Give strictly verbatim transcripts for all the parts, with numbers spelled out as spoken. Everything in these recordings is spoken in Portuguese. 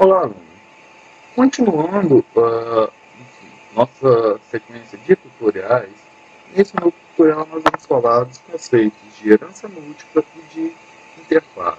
Olá, aluno. Continuando uh, enfim, nossa sequência de tutoriais, nesse novo tutorial nós vamos falar dos conceitos de herança múltipla e de interface.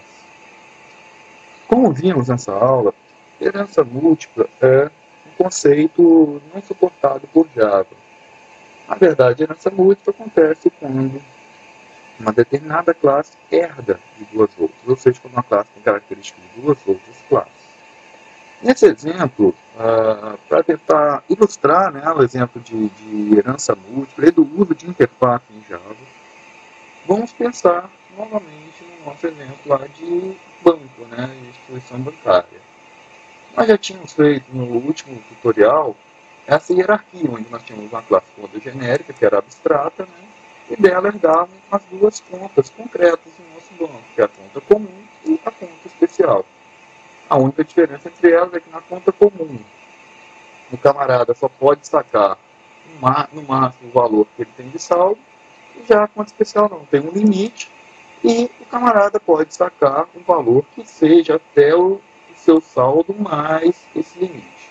Como vimos nessa aula, herança múltipla é um conceito não suportado por Java. Na verdade, herança múltipla acontece quando uma determinada classe herda de duas outras, ou seja, quando uma classe tem características de duas outras classes. Nesse exemplo, uh, para tentar ilustrar, né, o exemplo de, de herança múltipla e do uso de interface em Java, vamos pensar novamente no nosso exemplo lá de banco, né, de instituição bancária. Nós já tínhamos feito no último tutorial essa hierarquia, onde nós tínhamos uma classe conta genérica, que era abstrata, né, e dela herdavam as duas contas concretas do nosso banco, que é a conta comum e a conta especial. A única diferença entre elas é que na conta comum, o camarada só pode sacar no máximo o valor que ele tem de saldo, e já a conta especial não, tem um limite, e o camarada pode sacar um valor que seja até o seu saldo mais esse limite.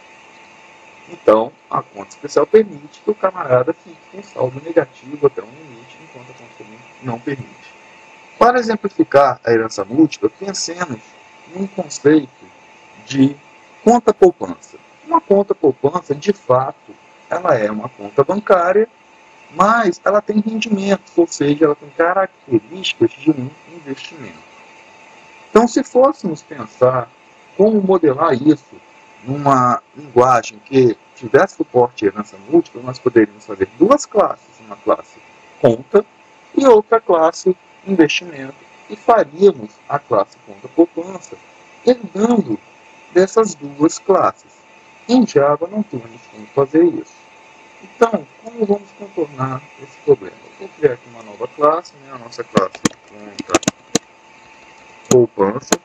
Então, a conta especial permite que o camarada fique com saldo negativo até um limite, enquanto a conta comum não permite. Para exemplificar a herança múltipla, pensemos num conceito de conta poupança. Uma conta poupança, de fato, ela é uma conta bancária, mas ela tem rendimentos, ou seja, ela tem características de um investimento. Então, se fôssemos pensar como modelar isso numa linguagem que tivesse suporte de herança múltipla, nós poderíamos fazer duas classes, uma classe conta e outra classe investimento, e faríamos a classe conta poupança herdando dessas duas classes. Em Java não temos como fazer isso. Então, como vamos contornar esse problema? Eu vou criar aqui uma nova classe, né? A nossa classe conta poupança.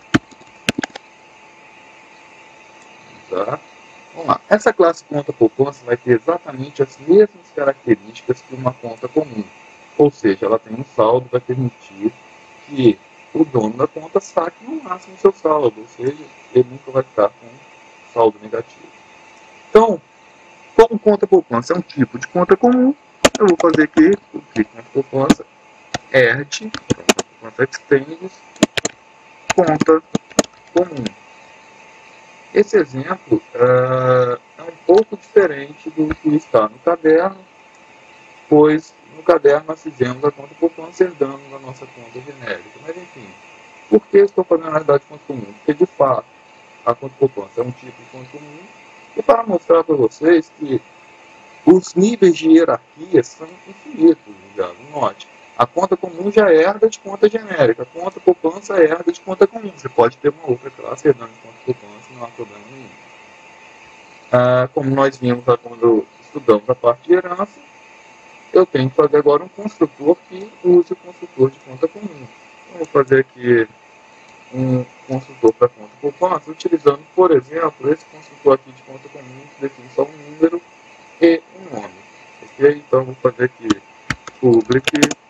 Tá? Vamos lá. Essa classe conta poupança vai ter exatamente as mesmas características que uma conta comum. Ou seja, ela tem um saldo, vai permitir que o dono da conta saque no máximo o seu saldo, ou seja, ele nunca vai ficar com saldo negativo. Então, como conta poupança é um tipo de conta comum, eu vou fazer aqui o que conta poupança herd, conta extends, conta comum. Esse exemplo uh, é um pouco diferente do que está no caderno, pois no caderno nós fizemos a conta poupança herdando da nossa conta genérica. Mas enfim, por que estou fazendo a realidade de conta comum? Porque de fato a conta poupança é um tipo de conta comum, e para mostrar para vocês que os níveis de hierarquia são infinitos. Já. Note, a conta comum já herda de conta genérica, a conta poupança herda de conta comum. Você pode ter uma outra classe herdando de conta poupança, não há problema nenhum. Ah, como nós vimos lá quando estudamos a parte de herança, eu tenho que fazer agora um construtor que use o construtor de conta comum. Então, vou fazer aqui um construtor para conta poupança, utilizando, por exemplo, esse construtor aqui de conta comum, que define só um número e um nome. Ok? Então, vou fazer aqui public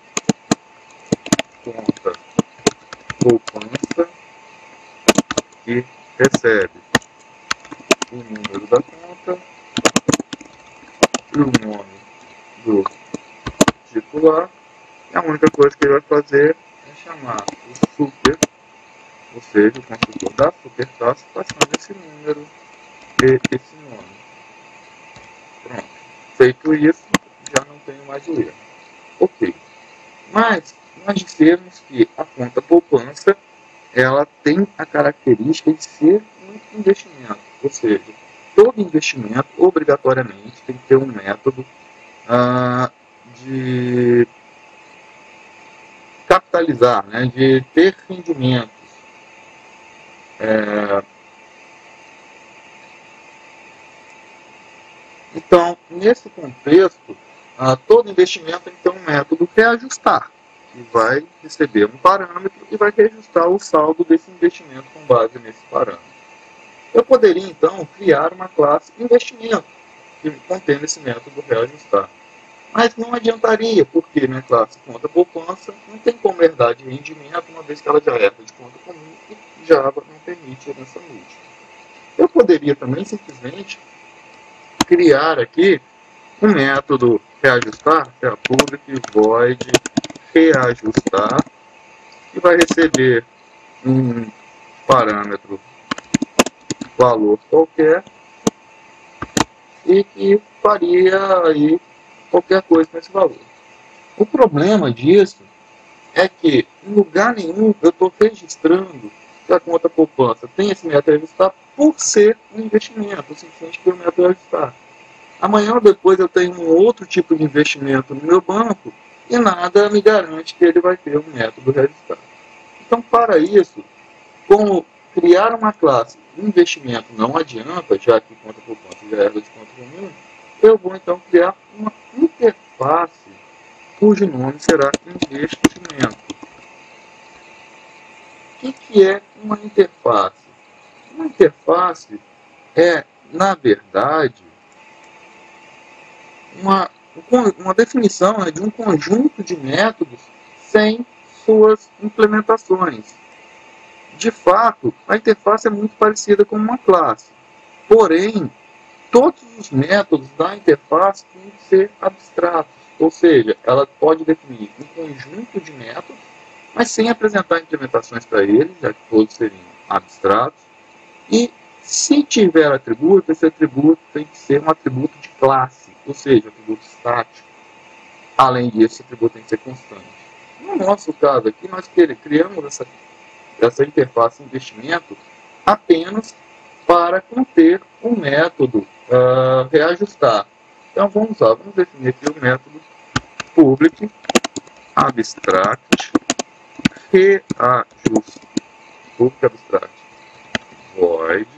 conta poupança que recebe o número da conta e o nome do titular. E a única coisa que ele vai fazer é chamar o super, ou seja, o construtor da superclasse, passando esse número e esse nome. Pronto. Feito isso, já não tenho mais o erro. Ok. Mas nós dissemos que a conta poupança ela tem a característica de ser um investimento. Ou seja, todo investimento obrigatoriamente tem que ter um método ah, de capitalizar, né, de ter rendimentos. É... Então, nesse contexto, ah, todo investimento tem que ter um método reajustar, que vai receber um parâmetro e vai reajustar o saldo desse investimento com base nesse parâmetro. Eu poderia, então, criar uma classe investimento, que contém esse método reajustar. Mas não adiantaria, porque minha classe conta poupança não tem como herdar de rendimento, uma vez que ela já herda de conta comum e Java não permite herança múltipla. Eu poderia também simplesmente criar aqui um método reajustar, que é a public void reajustar, que vai receber um parâmetro valor qualquer e que faria aí qualquer coisa com esse valor. O problema disso é que em lugar nenhum eu estou registrando que a conta poupança tem esse método reajustar por ser um investimento, simplesmente pelo método reajustar. Amanhã ou depois eu tenho um outro tipo de investimento no meu banco e nada me garante que ele vai ter um método reajustar. Então, para isso, como criar uma classe investimento não adianta, já que conta poupança já é de conta comum, eu vou então criar uma interface cujo nome será investimento. O que, que é uma interface? Uma interface é, na verdade, uma, uma definição né, de um conjunto de métodos sem suas implementações. De fato, a interface é muito parecida com uma classe. Porém, todos os métodos da interface têm que ser abstratos. Ou seja, ela pode definir um conjunto de métodos, mas sem apresentar implementações para eles, já que todos seriam abstratos. E se tiver atributo, esse atributo tem que ser um atributo de classe, ou seja, um atributo estático. Além disso, esse atributo tem que ser constante. No nosso caso aqui, nós criamos essa, essa interface investimento apenas para conter o método uh, reajustar. Então vamos lá, vamos definir aqui o método public abstract reajuste, public abstract void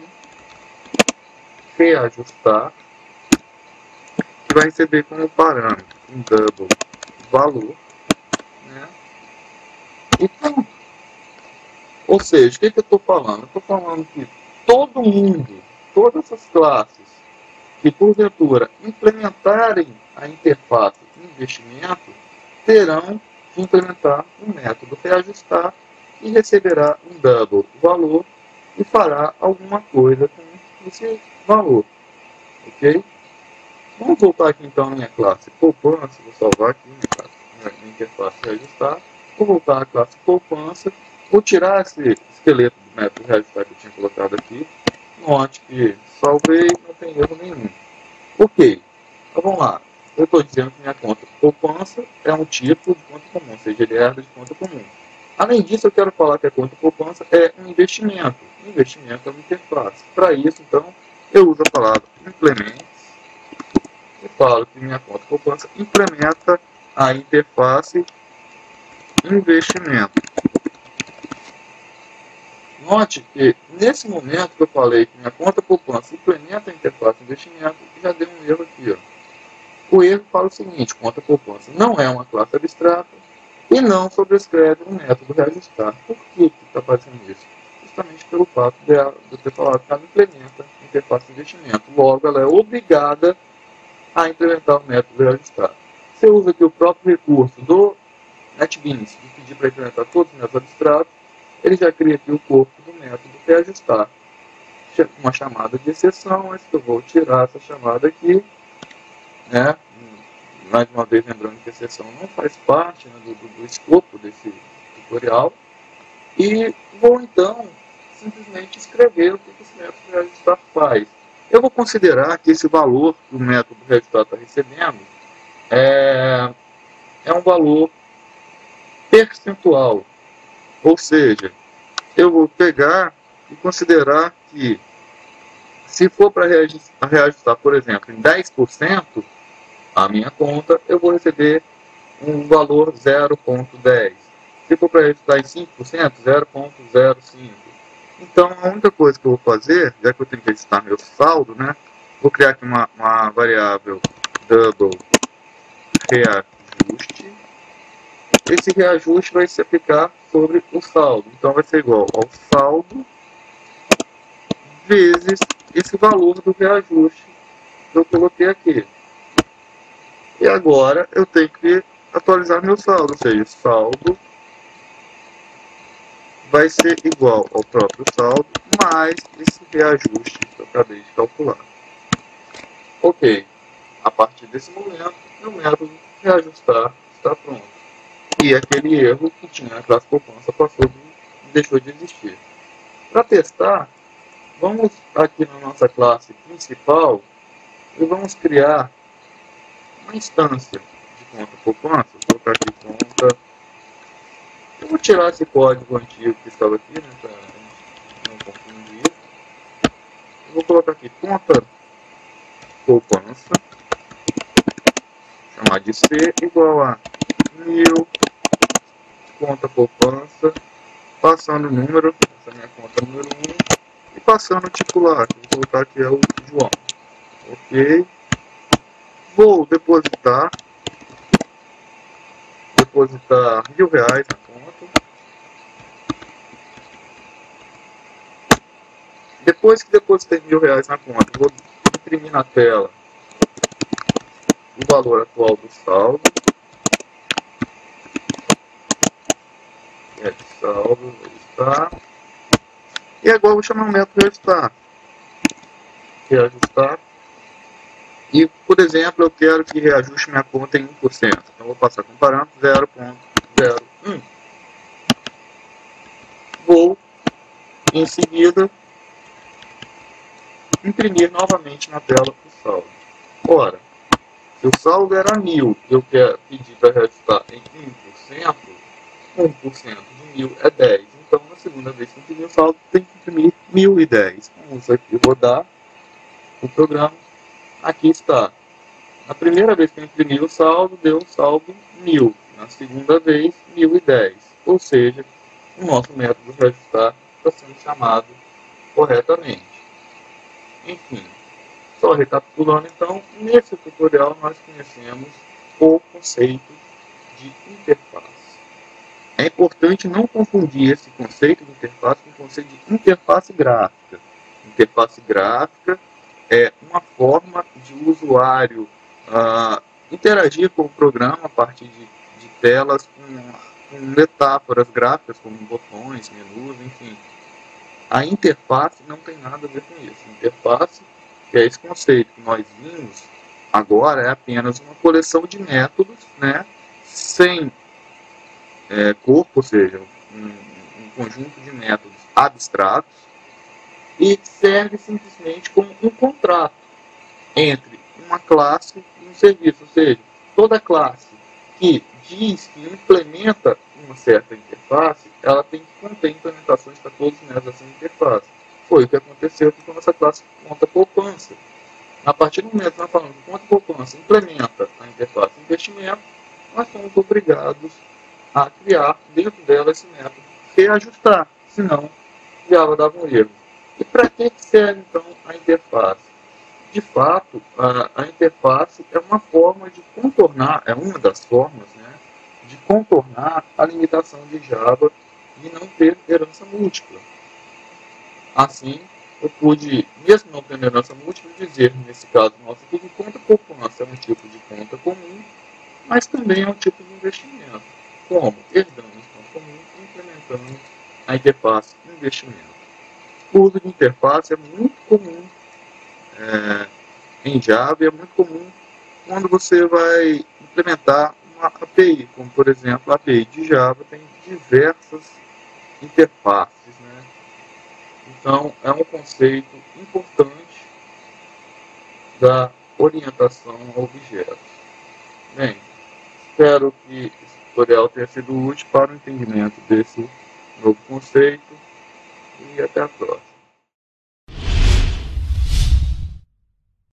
reajustar, que vai receber como parâmetro um double valor, né? E pronto. Ou seja, o que, que eu estou falando? Eu estou falando que todo mundo, todas essas classes que porventura implementarem a interface de investimento terão de implementar um método reajustar e receberá um double valor e fará alguma coisa com esse valor. Ok? Vamos voltar aqui então à minha classe poupança, vou salvar aqui minha, classe, minha interface reajustar, vou voltar à classe poupança, vou tirar esse esqueleto do método reajustar que eu tinha colocado aqui. Note que salvei, não tem erro nenhum. Ok, então vamos lá. Eu estou dizendo que minha conta poupança é um tipo de conta comum, ou seja, ele herda de conta comum. Além disso, eu quero falar que a conta poupança é um investimento. Investimento é uma interface. Para isso, então, eu uso a palavra implements e falo que minha conta poupança implementa a interface investimento. Note que, nesse momento que eu falei que minha conta poupança implementa a interface investimento, já deu um erro aqui. Ó. O erro fala o seguinte: conta poupança não é uma classe abstrata e não sobrescreve um método reajustar. Por que está fazendo isso? Justamente pelo fato de eu ter falado que ela implementa a interface de investimento. Logo, ela é obrigada a implementar o método reajustar. Você usa aqui o próprio recurso do NetBeans de pedir para implementar todos os métodos abstratos, ele já cria aqui o corpo do método reajustar. Uma chamada de exceção, mas que eu vou tirar essa chamada aqui, né? Mais uma vez lembrando que a exceção não faz parte, né, do, do, do escopo desse tutorial. E vou então simplesmente escrever o que esse método reajustar faz. Eu vou considerar que esse valor que o método reajustar está recebendo é, é um valor percentual. Ou seja, eu vou pegar e considerar que se for para reajustar, reajustar, por exemplo, em dez por cento, a minha conta, eu vou receber um valor zero vírgula dez. Se for para reajustar em cinco por cento, zero vírgula zero cinco. Então, a única coisa que eu vou fazer, já que eu tenho que registrar meu saldo, né? Vou criar aqui uma, uma variável double reajuste. Esse reajuste vai se aplicar sobre o saldo. Então, vai ser igual ao saldo vezes esse valor do reajuste que eu coloquei aqui. E agora eu tenho que atualizar meu saldo, ou seja, saldo vai ser igual ao próprio saldo mais esse reajuste que eu acabei de calcular. Ok, a partir desse momento, meu método reajustar está pronto. E aquele erro que tinha na classe poupança passou de, deixou de existir. Para testar, vamos aqui na nossa classe principal e vamos criar uma instância de conta poupança. Vou colocar aqui conta. Eu vou tirar esse código antigo que estava aqui, né, para não confundir. Eu vou colocar aqui conta poupança, chamar de C igual a mil, conta poupança, passando o número, essa é a minha conta número um, e passando o titular, que eu vou colocar aqui é o João. Ok. Vou depositar, depositar mil reais na conta. Depois que depositei mil reais na conta, vou imprimir na tela o valor atual do saldo. É, saldo, está. E agora eu vou chamar o método reajustar. Reajustar. E, por exemplo, eu quero que reajuste minha conta em um por cento. Então, eu vou passar com parâmetro zero vírgula zero um. Vou, em seguida, imprimir novamente na tela o saldo. Ora, se o saldo era mil, eu quero pedir para reajustar em um por cento, um por cento de mil é dez. Então, na segunda vez que imprimir o saldo, tem que imprimir mil e dez. Vamos aqui rodar o programa. Aqui está. Na primeira vez que eu imprimi o saldo, deu saldo mil. Na segunda vez, mil e dez. Ou seja, o nosso método de reajustar está sendo chamado corretamente. Enfim, só recapitulando então, nesse tutorial nós conhecemos o conceito de interface. É importante não confundir esse conceito de interface com o conceito de interface gráfica. Interface gráfica é uma forma de o usuário uh, interagir com o programa a partir de, de telas com, com metáforas gráficas, como botões, menus, enfim. A interface não tem nada a ver com isso. A interface, que é esse conceito que nós vimos agora, é apenas uma coleção de métodos, né, sem é, corpo, ou seja, um, um conjunto de métodos abstratos, e serve simplesmente como um contrato entre uma classe e um serviço. Ou seja, toda classe que diz que implementa uma certa interface, ela tem que conter implementações para todos nessa interface. Foi o que aconteceu aqui com essa classe conta poupança. A partir do momento que nós falamos que conta poupança implementa a interface investimento, nós somos obrigados a criar dentro dela esse método reajustar, senão já dava um erro. E para que serve então a interface? De fato, a, a interface é uma forma de contornar, é uma das formas, né, de contornar a limitação de Java de não ter herança múltipla. Assim, eu pude, mesmo não tendo herança múltipla, dizer, nesse caso nosso aqui, que conta poupança é um tipo de conta comum, mas também é um tipo de investimento. Como? Herdamos conta comum e implementamos a interface investimento. O uso de interface é muito comum é, em Java, e é muito comum quando você vai implementar uma A P I, como por exemplo a API de Java tem diversas interfaces, né? Então é um conceito importante da orientação a objetos. Bem, espero que esse tutorial tenha sido útil para o entendimento desse novo conceito e até a próxima.